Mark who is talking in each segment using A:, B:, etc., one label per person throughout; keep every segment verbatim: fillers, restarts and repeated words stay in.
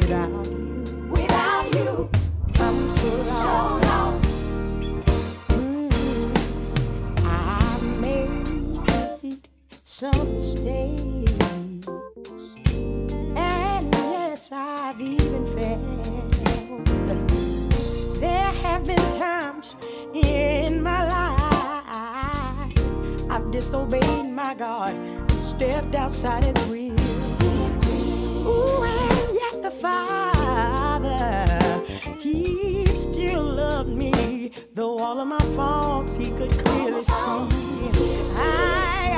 A: without you.
B: Without you,
A: I'm so lost.
B: so lost.
A: Mm, I made some mistakes, and yes, I've even failed. There have been times in my life I've disobeyed my God and stepped outside His will. Ooh, and yet the Father, He still loved me, though all of my faults He could clearly see. I,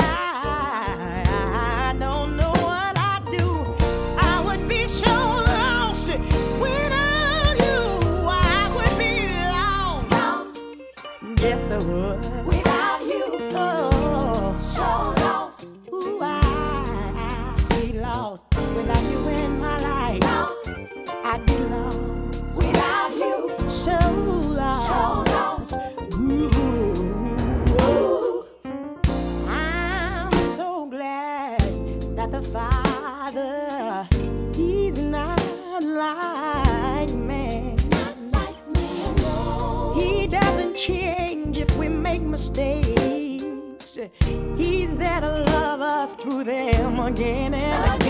A: I, I don't know what I'd do. I would be so lost without you. I would be lost. Yes, I would.
B: Without you,
A: Oh,
B: so lost.
A: ooh, I, I'd be lost without you in my life.
B: Lost.
A: I'd be lost.
B: Without you,
A: So lost.
B: so lost.
A: Ooh.
B: Ooh.
A: I'm so glad that the Father, He's not like man.
B: Not like me, no.
A: He doesn't change if we make mistakes. He's there to love us through them again and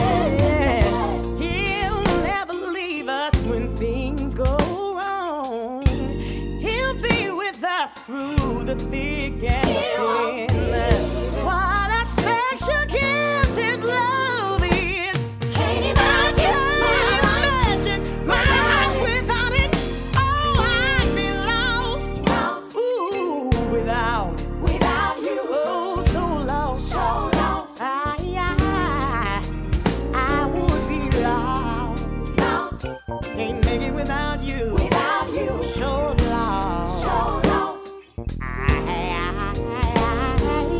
A: again. He'll never leave us when things go wrong. He'll be with us through the thick and the thin. What a special gift His love is.
B: Can't imagine
A: Can't imagine my life without it. Oh, I'd be lost.
B: lost.
A: Ooh, without.
B: Without you,
A: Oh, so lost.
B: so lost.
A: I, I, I would be lost.
B: Lost.
A: Can't make it without you.
B: Without you,
A: So lost.
B: so lost.
A: I, I, I,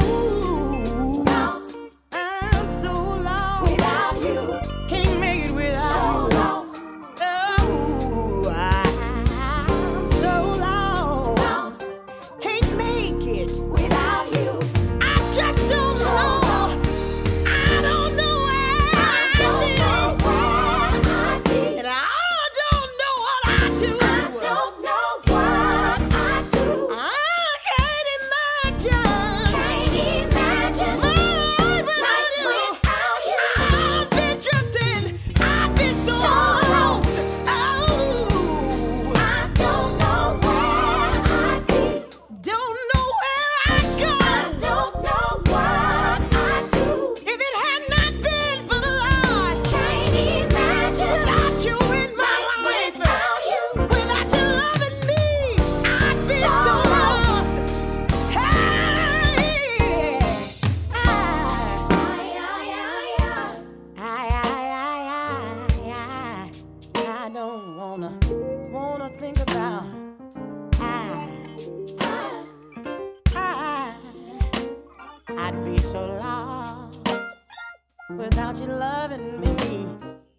A: oh,
B: Lost.
A: I'm so lost.
B: Without you,
A: Can't make it
B: so
A: without you.
B: lost.
A: Oh, I'm so lost.
B: Lost.
A: Can't make it.
B: Without you,
A: I just don't know. I don't know where
B: I don't know where I'd be.
A: and I don't know what I do.
B: I don't know what I'd do.
A: I can't imagine.
B: Can't imagine
A: my life
B: life
A: without you.
B: without you.
A: I've been drifting. I've been so,
B: So
A: lost.
B: lost.
A: Oh,
B: I don't know where I'd be.
A: don't know where I go.
B: I don't know what I'd do.
A: If it had not been for the Lord,
B: Can't imagine
A: without you in my life,
B: without you.
A: without you loving me, I'd be
B: So
A: so
B: lost.
A: lost. Hey, I, I, I, I, I, I don't wanna, wanna think about. I, I, I'd be so lost without you loving me.